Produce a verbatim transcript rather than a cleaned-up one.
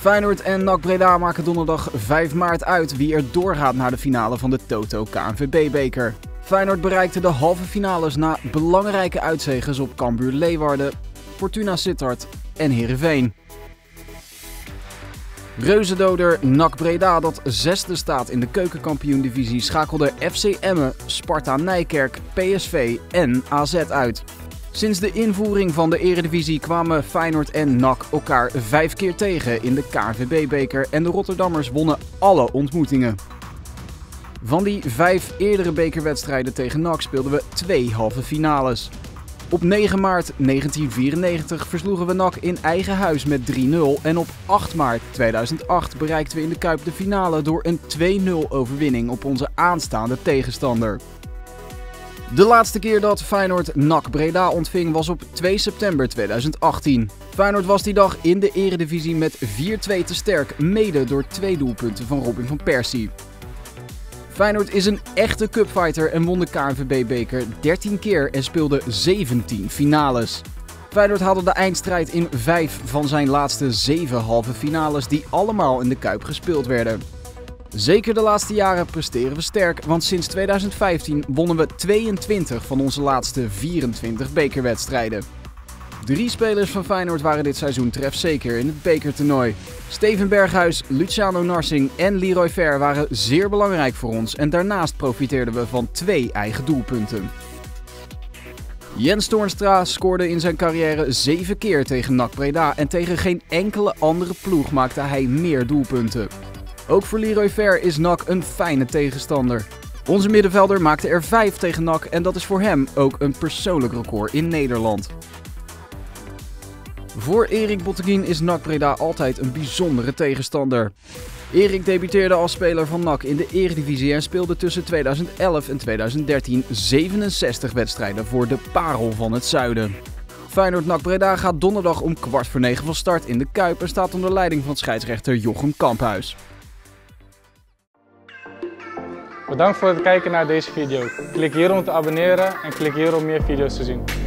Feyenoord en N A C Breda maken donderdag vijf maart uit wie er doorgaat naar de finale van de Toto K N V B-beker. Feyenoord bereikte de halve finales na belangrijke uitzeges op Cambuur Leeuwarden, Fortuna Sittard en Heerenveen. Reuzendoder N A C Breda, dat zesde staat in de keukenkampioen-divisie, schakelde F C Emmen, Sparta Nijkerk, P S V en A Z uit. Sinds de invoering van de Eredivisie kwamen Feyenoord en N A C elkaar vijf keer tegen in de K N V B-beker en de Rotterdammers wonnen alle ontmoetingen. Van die vijf eerdere bekerwedstrijden tegen N A C speelden we twee halve finales. Op negen maart negentien vierennegentig versloegen we N A C in eigen huis met drie nul en op acht maart tweeduizend acht bereikten we in de Kuip de finale door een twee nul overwinning op onze aanstaande tegenstander. De laatste keer dat Feyenoord N A C Breda ontving was op twee september tweeduizend achttien. Feyenoord was die dag in de Eredivisie met vier twee te sterk, mede door twee doelpunten van Robin van Persie. Feyenoord is een echte cupfighter en won de K N V B-beker dertien keer en speelde zeventien finales. Feyenoord haalde de eindstrijd in vijf van zijn laatste zeven halve finales die allemaal in de Kuip gespeeld werden. Zeker de laatste jaren presteren we sterk, want sinds tweeduizend vijftien wonnen we tweeëntwintig van onze laatste vierentwintig bekerwedstrijden. Drie spelers van Feyenoord waren dit seizoen trefzeker in het bekertoernooi. Steven Berghuis, Luciano Narsing en Leroy Fer waren zeer belangrijk voor ons en daarnaast profiteerden we van twee eigen doelpunten. Jens Toornstra scoorde in zijn carrière zeven keer tegen N A C Breda en tegen geen enkele andere ploeg maakte hij meer doelpunten. Ook voor Leroy Fer is N A C een fijne tegenstander. Onze middenvelder maakte er vijf tegen N A C en dat is voor hem ook een persoonlijk record in Nederland. Voor Erik Botteguin is N A C Breda altijd een bijzondere tegenstander. Erik debuteerde als speler van N A C in de Eredivisie en speelde tussen tweeduizend elf en tweeduizend dertien zevenenzestig wedstrijden voor de Parel van het Zuiden. Feyenoord N A C Breda gaat donderdag om kwart voor negen van start in de Kuip en staat onder leiding van scheidsrechter Jochem Kamphuis. Bedankt voor het kijken naar deze video. Klik hier om te abonneren en klik hier om meer video's te zien.